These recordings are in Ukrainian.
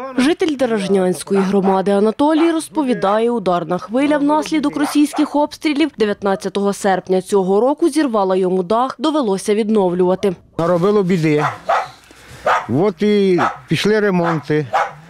Житель Деражнянської громади Анатолій розповідає, ударна хвиля внаслідок російських обстрілів 19 серпня цього року зірвала йому дах, довелося відновлювати. Наробило біди. От і пішли ремонти,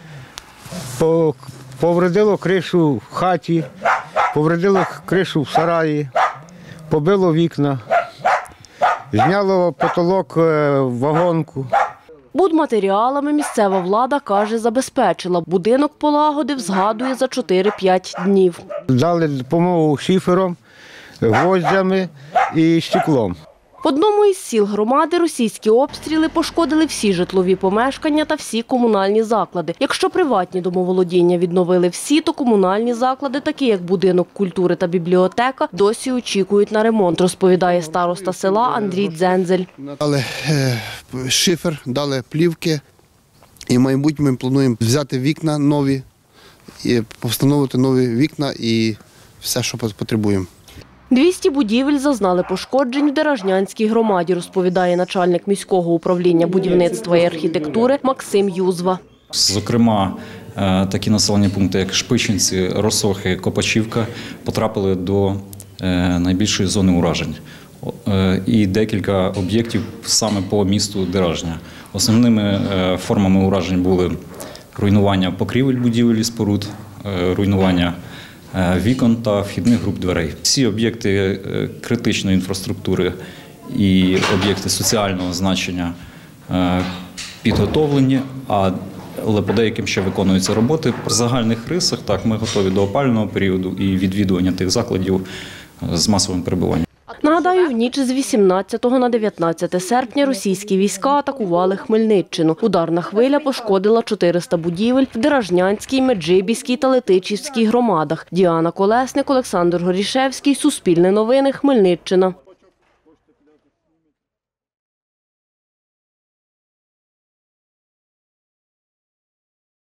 повредило кришу в хаті, повредило кришу в сараї, побило вікна, зняло потолок вагонку. Будматеріалами місцева влада, каже, забезпечила. Будинок полагодив, згадує, за 4-5 днів. Дали допомогу шифером, гвоздями і стеклом. В одному із сіл громади російські обстріли пошкодили всі житлові помешкання та всі комунальні заклади. Якщо приватні домоволодіння відновили всі, то комунальні заклади, такі як будинок культури та бібліотека, досі очікують на ремонт, розповідає староста села Андрій Дзензель. Дали шифер, дали плівки і в майбутньому ми плануємо взяти вікна нові, і встановити нові вікна і все, що потребуємо. 200 будівель зазнали пошкоджень в Деражнянській громаді, розповідає начальник міського управління будівництва і архітектури Максим Юзва. Зокрема, такі населені пункти, як Шпичинці, Росохи, Копачівка, потрапили до найбільшої зони уражень. І декілька об'єктів саме по місту Деражня. Основними формами уражень були руйнування покрівель будівель і споруд, руйнування вікон та вхідних груп дверей. Всі об'єкти критичної інфраструктури і об'єкти соціального значення підготовлені, але по деяким ще виконуються роботи. В загальних рисах ми готові до опалювального періоду і відвідування тих закладів з масовим перебуванням. Нагадаю, в ніч з 18 на 19 серпня російські війська атакували Хмельниччину. Ударна хвиля пошкодила 400 будівель в Деражнянській, Меджибіській та Летичівській громадах. Діана Колесник, Олександр Горішевський, Суспільне новини, Хмельниччина.